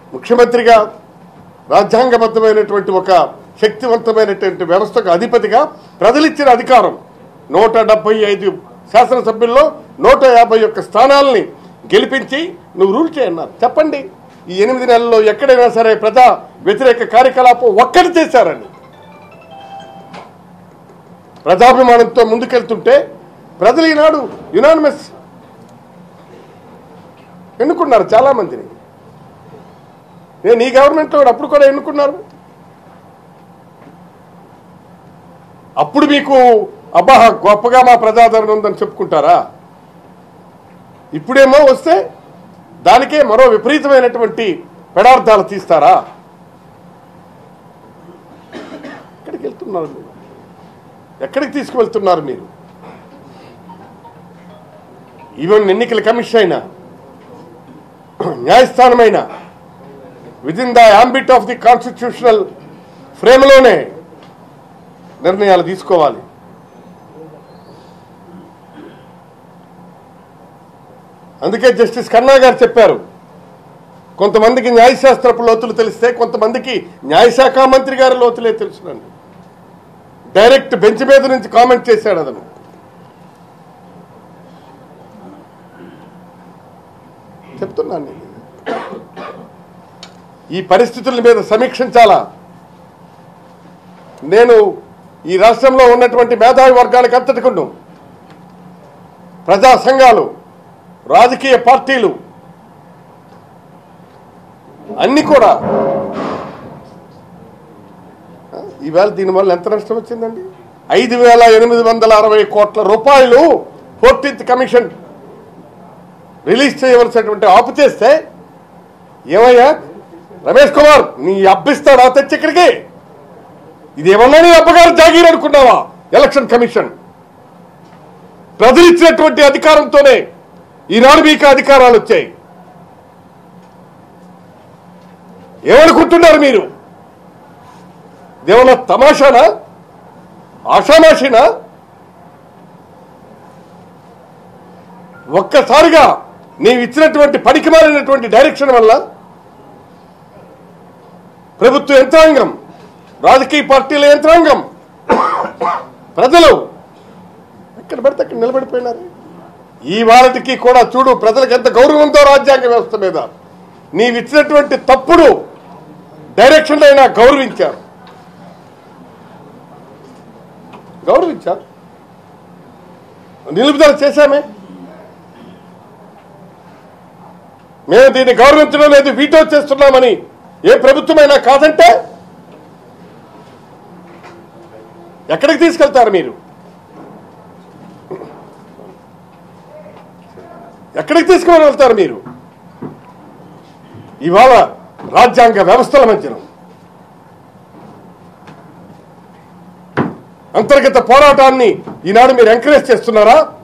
ముఖ్యమంత్రిగా రాజ్యాంగబద్ధమైనటువంటి ఒక శక్తివంతమైనటువంటి వ్యవస్థకు అధిపతిగా ప్రజలిచ్చిన అధికారం 175 శాసనసభ్యుల్లో 151 స్థానాలని గెలిపించి నువ్వు రూల్ చేయన్నారు. చెప్పండి, ఈ 8 నెలల్లో ఎక్కడైనా సరే ప్రజా వ్యతిరేక కార్యకలాపం ఒక్కటి చేశారని. ప్రజాభిమానంతో ముందుకెళ్తుంటే ప్రజలు ఈనాడు యునానిమస్ ఎన్నుకున్నారు చాలామందిని. నేను ఈ గవర్నమెంట్లో అప్పుడు కూడా ఎన్నుకున్నారు. అప్పుడు మీకు అబ్బా గొప్పగా మా ప్రజాదరణ ఉందని చెప్పుకుంటారా? ఇప్పుడేమో వస్తే దానికే మరో విపరీతమైనటువంటి పెడార్థాలు తీస్తారా? ఎక్కడికి వెళ్తున్నారు మీరు? ఎక్కడికి తీసుకువెళ్తున్నారు మీరు? ఈవెన్ ఎన్నికల కమిషన్ అయినా న్యాయస్థానమైనా within the ambit of the constitutional ఫ్రేమ్లోనే నిర్ణయాలు తీసుకోవాలి. అందుకే జస్టిస్ కన్నా గారు చెప్పారు, కొంతమందికి న్యాయశాస్త్రపు లోతులు తెలిస్తే కొంతమందికి న్యాయశాఖ మంత్రి గారి లోతులే తెలుసునండి. డైరెక్ట్ బెంచ్ మీద నుంచి కామెంట్ చేశాడు అతను. చెప్తున్నాను, ఈ పరిస్థితుల మీద సమీక్షించాలా. నేను ఈ రాష్ట్రంలో ఉన్నటువంటి మేధావి వర్గాలకు అంతటికును, ప్రజా సంఘాలు, రాజకీయ పార్టీలు అన్ని కూడా ఈవేళ దీనివల్ల ఎంత నష్టం వచ్చిందండి? 5,860 కోట్ల రూపాయలు 14th కమిషన్ రిలీజ్ చేయవలసినటువంటి ఆపు చేస్తే ఏమయ్యా రమేష్ కుమార్ నీ అబ్బిస్తాడా తెచ్చి ఇక్కడికి? ఇదేమన్నా నీ అబ్బగారు జాగీర్ అనుకున్నావా? ఎలక్షన్ కమిషన్ ప్రజలు ఇచ్చినటువంటి అధికారంతోనే ఈనాడు మీకు అధికారాలు వచ్చాయి. ఏమనుకుంటున్నారు మీరు? ఇదేమన్నా తమాషానా? ఆషామాషినా? ఒక్కసారిగా నీవు ఇచ్చినటువంటి పనికిమాలినటువంటి డైరెక్షన్ వల్ల ప్రభుత్వ యంత్రాంగం, రాజకీయ పార్టీల యంత్రాంగం, ప్రజలు ఎక్కడ పడితే అక్కడ నిలబడిపోయినారు. ఈ వారికి కూడా చూడు ప్రజలకు ఎంత గౌరవంతో రాజ్యాంగ వ్యవస్థ మీద నీవిచ్చినటువంటి తప్పుడు డైరెక్షన్లో అయినా గౌరవించారు. నిలుపుదల చేశామే. మేము దీన్ని గౌరవించడం లేదు, వీటో చేస్తున్నామని ఏ ప్రభుత్వమైనా కాదంటే ఎక్కడికి తీసుకెళ్తారు మీరు? ఎక్కడికి తీసుకుని వెళ్తారు మీరు? ఇవాళ రాజ్యాంగ వ్యవస్థల మధ్యన అంతర్గత పోరాటాన్ని ఈనాడు మీరు ఎంకరేజ్ చేస్తున్నారా?